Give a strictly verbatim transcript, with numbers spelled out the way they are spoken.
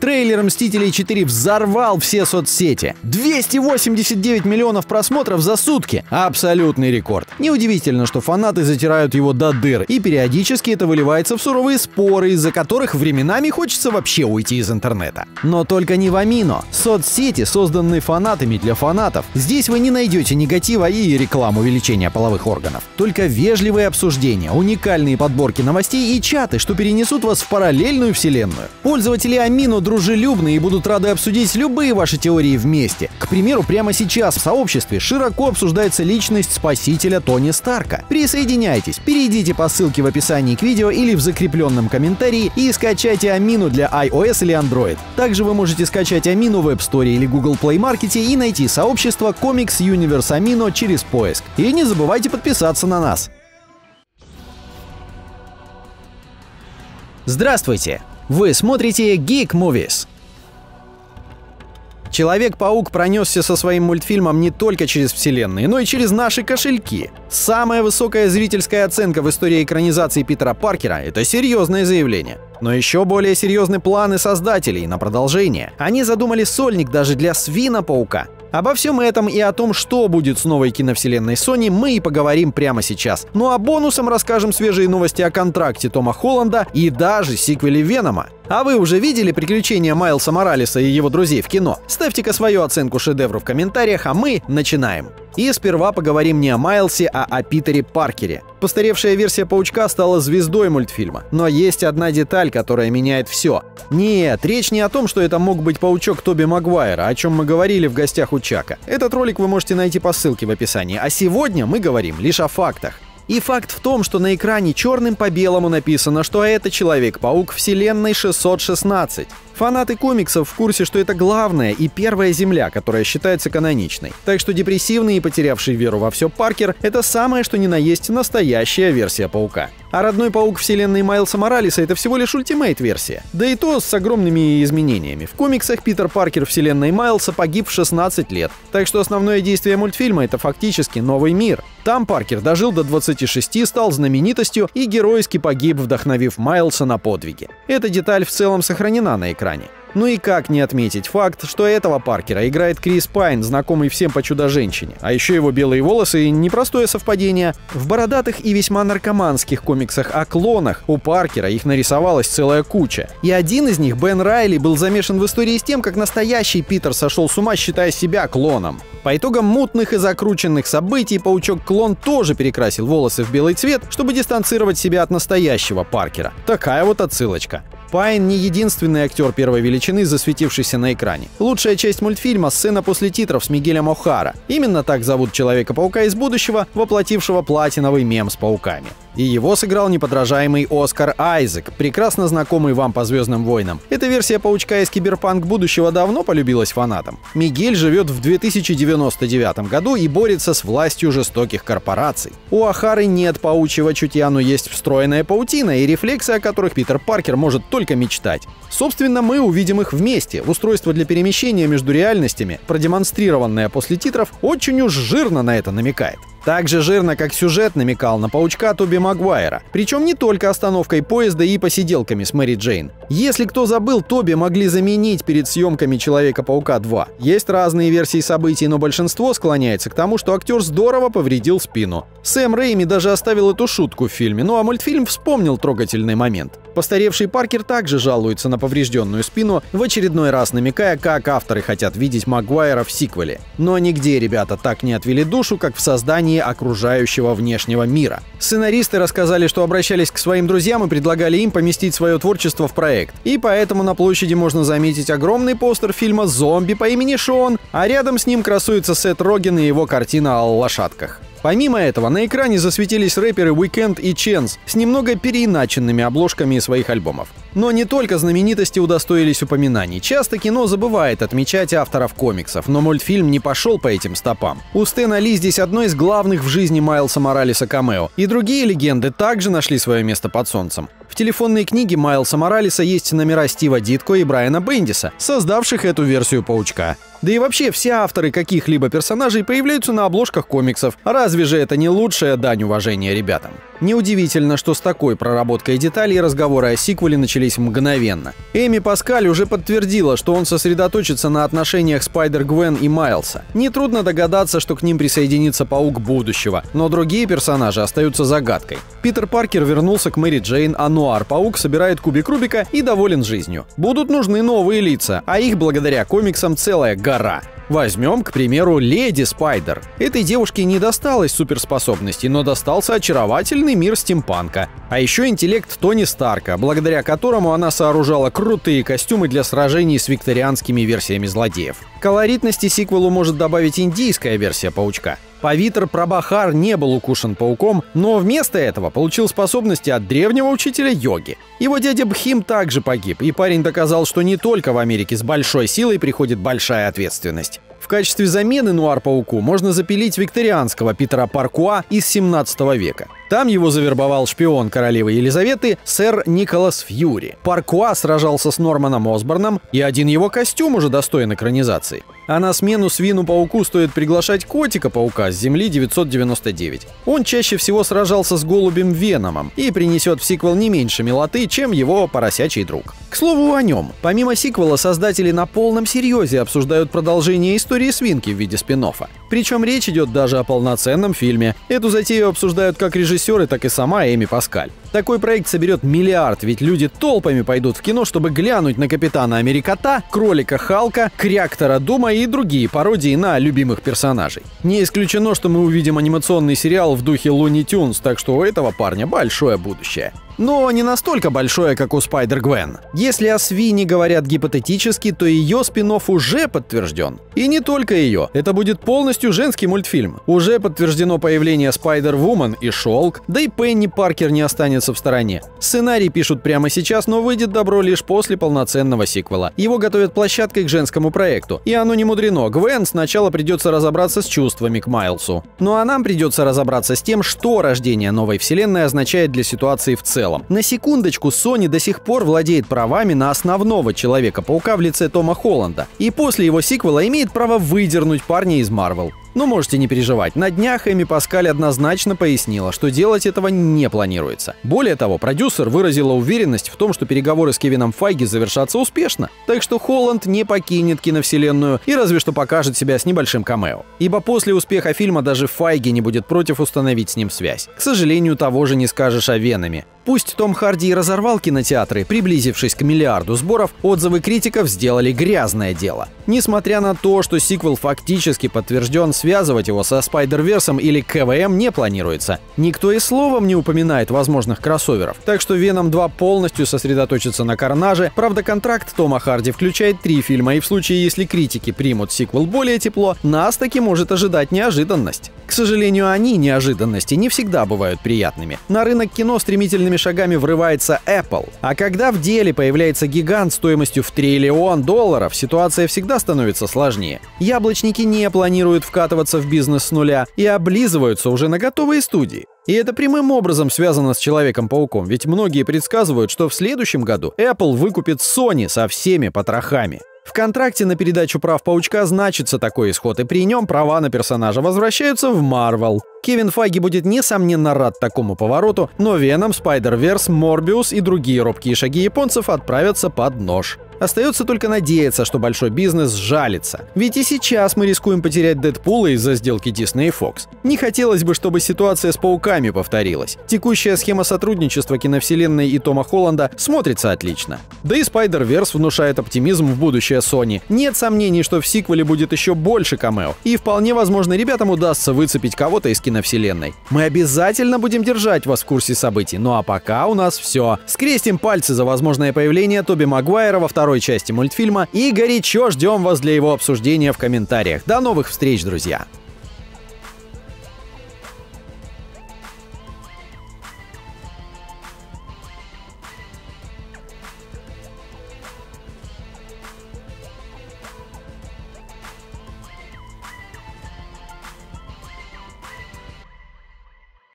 Трейлер «Мстителей четыре» взорвал все соцсети. двести восемьдесят девять миллионов просмотров за сутки. Абсолютный рекорд. Неудивительно, что фанаты затирают его до дыр, и периодически это выливается в суровые споры, из-за которых временами хочется вообще уйти из интернета. Но только не в Амино. Соцсети созданы фанатами для фанатов. Здесь вы не найдете негатива и рекламу увеличения половых органов. Только вежливые обсуждения, уникальные подборки новостей и чаты, что перенесут вас в параллельную вселенную. Пользователи Амино дружелюбны и будут рады обсудить любые ваши теории вместе. К примеру, прямо сейчас в сообществе широко обсуждается личность спасителя Тони Старка. Присоединяйтесь, перейдите по ссылке в описании к видео или в закрепленном комментарии и скачайте Амино для iOS или Android. Также вы можете скачать Амино в App Store или Google Play Market и найти сообщество Comics Universe Амино через поиск. И не забывайте подписаться на нас. Здравствуйте! Вы смотрите Geek Movies. Человек-паук пронесся со своим мультфильмом не только через вселенные, но и через наши кошельки. Самая высокая зрительская оценка в истории экранизации Питера Паркера — это серьезное заявление. Но еще более серьезны планы создателей на продолжение. Они задумали сольник даже для Свина-паука. Обо всем этом и о том, что будет с новой киновселенной Sony, мы и поговорим прямо сейчас. Ну а бонусом расскажем свежие новости о контракте Тома Холланда и даже сиквеле Венома. А вы уже видели приключения Майлса Моралеса и его друзей в кино? Ставьте-ка свою оценку шедевру в комментариях, а мы начинаем. И сперва поговорим не о Майлсе, а о Питере Паркере. Постаревшая версия Паучка стала звездой мультфильма. Но есть одна деталь, которая меняет все. Нет, речь не о том, что это мог быть паучок Тоби Магуайра, о чем мы говорили в гостях у Чака. Этот ролик вы можете найти по ссылке в описании. А сегодня мы говорим лишь о фактах. И факт в том, что на экране черным по белому написано, что это Человек-паук вселенной шестьсот шестнадцать. Фанаты комиксов в курсе, что это главная и первая Земля, которая считается каноничной. Так что депрессивный и потерявший веру во все Паркер — это самое что ни на есть настоящая версия Паука. А родной паук вселенной Майлса Моралеса — это всего лишь ультимейт-версия. Да и то с огромными изменениями. В комиксах Питер Паркер вселенной Майлса погиб в шестнадцать лет. Так что основное действие мультфильма — это фактически новый мир. Там Паркер дожил до двадцати шести, стал знаменитостью и геройски погиб, вдохновив Майлса на подвиги. Эта деталь в целом сохранена на экране. Ну и как не отметить факт, что этого Паркера играет Крис Пайн, знакомый всем по «Чудо-женщине». А еще его белые волосы — непростое совпадение. В бородатых и весьма наркоманских комиксах о клонах у Паркера их нарисовалась целая куча. И один из них, Бен Райли, был замешан в истории с тем, как настоящий Питер сошел с ума, считая себя клоном. По итогам мутных и закрученных событий паучок-клон тоже перекрасил волосы в белый цвет, чтобы дистанцировать себя от настоящего Паркера. Такая вот отсылочка. Пайн не единственный актер первой величины, засветившийся на экране. Лучшая часть мультфильма — сцена после титров с Мигелем О'Хара. Именно так зовут Человека-паука из будущего, воплотившего платиновый мем с пауками. И его сыграл неподражаемый Оскар Айзек, прекрасно знакомый вам по «Звездным войнам». Эта версия паучка из киберпанк будущего давно полюбилась фанатам. Мигель живет в две тысячи девяносто девятом году и борется с властью жестоких корпораций. У О'Хары нет паучьего чутья, но есть встроенная паутина и рефлексы, о которых Питер Паркер может только мечтать. Собственно, мы увидим их вместе. Устройство для перемещения между реальностями, продемонстрированное после титров, очень уж жирно на это намекает. Так же жирно, как сюжет намекал на паучка Тоби Магуайра. Причем не только остановкой поезда и посиделками с Мэри Джейн. Если кто забыл, Тоби могли заменить перед съемками Человека-паука два. Есть разные версии событий, но большинство склоняется к тому, что актер здорово повредил спину. Сэм Рэйми даже оставил эту шутку в фильме, ну а мультфильм вспомнил трогательный момент. Постаревший Паркер также жалуется на поврежденную спину, в очередной раз намекая, как авторы хотят видеть Магуайра в сиквеле. Но нигде ребята так не отвели душу, как в создании окружающего внешнего мира. Сценаристы рассказали, что обращались к своим друзьям и предлагали им поместить свое творчество в проект. И поэтому на площади можно заметить огромный постер фильма «Зомби» по имени Шон, а рядом с ним красуется Сет Роген и его картина о лошадках. Помимо этого, на экране засветились рэперы Уикенд и Ченс с немного переиначенными обложками своих альбомов. Но не только знаменитости удостоились упоминаний. Часто кино забывает отмечать авторов комиксов, но мультфильм не пошел по этим стопам. У Стэна Ли здесь одно из главных в жизни Майлса Моралеса камео, и другие легенды также нашли свое место под солнцем. В В телефонной книге Майлса Моралеса есть номера Стива Дитко и Брайана Бендиса, создавших эту версию Паучка. Да и вообще все авторы каких-либо персонажей появляются на обложках комиксов. Разве же это не лучшая дань уважения ребятам? Неудивительно, что с такой проработкой деталей разговоры о сиквеле начались мгновенно. Эми Паскаль уже подтвердила, что он сосредоточится на отношениях Спайдер-Гвен и Майлса. Нетрудно догадаться, что к ним присоединится Паук будущего, но другие персонажи остаются загадкой. Питер Паркер вернулся к Мэри Джейн, а Нуар-паук собирает кубик Рубика и доволен жизнью. Будут нужны новые лица, а их благодаря комиксам целая гора. Возьмем, к примеру, Леди Спайдер. Этой девушке не досталось суперспособностей, но достался очаровательный мир стимпанка. А еще интеллект Тони Старка, благодаря которому она сооружала крутые костюмы для сражений с викторианскими версиями злодеев. Колоритности сиквелу может добавить индийская версия Паучка. Павитр Прабхахар не был укушен пауком, но вместо этого получил способности от древнего учителя йоги. Его дядя Бхим также погиб, и парень доказал, что не только в Америке с большой силой приходит большая ответственность. В качестве замены Нуар-пауку можно запилить викторианского Питера Паркуа из семнадцатого века. Там его завербовал шпион королевы Елизаветы сэр Николас Фьюри. Паркуа сражался с Норманом Осборном, и один его костюм уже достоин экранизации. А на смену Свину-пауку стоит приглашать Котика-паука с Земли девятьсот девяносто девять. Он чаще всего сражался с голубем Веномом и принесет в сиквел не меньше милоты, чем его поросячий друг. К слову о нем. Помимо сиквела, создатели на полном серьезе обсуждают продолжение истории Свинки в виде спин-оффа. Причем речь идет даже о полноценном фильме. Эту затею обсуждают как режиссеры, так и сама Эми Паскаль. Такой проект соберет миллиард, ведь люди толпами пойдут в кино, чтобы глянуть на Капитана Америкота, Кролика Халка, Кряктора Дума и другие пародии на любимых персонажей. Не исключено, что мы увидим анимационный сериал в духе Луни Тюнс, так что у этого парня большое будущее. Но не настолько большое, как у Спайдер-Гвен. Если о Свине говорят гипотетически, то ее спин-офф уже подтвержден. И не только ее. Это будет полностью женский мультфильм. Уже подтверждено появление Спайдер-Вумен и Шелк, да и Пенни Паркер не останется в стороне. Сценарий пишут прямо сейчас, но выйдет добро лишь после полноценного сиквела. Его готовят площадкой к женскому проекту. И оно не мудрено. Гвен сначала придется разобраться с чувствами к Майлсу. Ну а нам придется разобраться с тем, что рождение новой вселенной означает для ситуации в целом. На секундочку, Sony до сих пор владеет правами на основного Человека-паука в лице Тома Холланда, и после его сиквела имеет право выдернуть парня из Marvel. Но можете не переживать, на днях Эми Паскаль однозначно пояснила, что делать этого не планируется. Более того, продюсер выразила уверенность в том, что переговоры с Кевином Файги завершатся успешно, так что Холланд не покинет киновселенную и разве что покажет себя с небольшим камео. Ибо после успеха фильма даже Файги не будет против установить с ним связь. К сожалению, того же не скажешь о Веноме. Пусть Том Харди и разорвал кинотеатры, приблизившись к миллиарду сборов, отзывы критиков сделали грязное дело. Несмотря на то, что сиквел фактически подтвержден, связывать его со Спайдер-Версом или КВМ не планируется. Никто и словом не упоминает возможных кроссоверов. Так что Веном два полностью сосредоточится на Карнаже. Правда, контракт Тома Харди включает три фильма, и в случае, если критики примут сиквел более тепло, нас таки может ожидать неожиданность. К сожалению, они, неожиданности, не всегда бывают приятными. На рынок кино стремительными шагами врывается Apple. А когда в деле появляется гигант стоимостью в триллион долларов, ситуация всегда становится сложнее. Яблочники не планируют вкатываться в бизнес с нуля и облизываются уже на готовые студии. И это прямым образом связано с Человеком-пауком, ведь многие предсказывают, что в следующем году Apple выкупит Sony со всеми потрохами. В контракте на передачу прав Паучка значится такой исход, и при нем права на персонажа возвращаются в Marvel. Кевин Файги будет несомненно рад такому повороту, но Веном, Спайдер-Верс, Морбиус и другие робкие шаги японцев отправятся под нож. Остается только надеяться, что большой бизнес сжалится. Ведь и сейчас мы рискуем потерять Дэдпула из-за сделки Disney и Fox. Не хотелось бы, чтобы ситуация с пауками повторилась. Текущая схема сотрудничества киновселенной и Тома Холланда смотрится отлично. Да и Спайдер-Верс внушает оптимизм в будущее Sony. Нет сомнений, что в сиквеле будет еще больше камео. И вполне возможно, ребятам удастся выцепить кого-то из киновселенной. Мы обязательно будем держать вас в курсе событий. Ну а пока у нас все. Скрестим пальцы за возможное появление Тоби Магуайра во второй части мультфильма и горячо ждем вас для его обсуждения в комментариях. До новых встреч, друзья!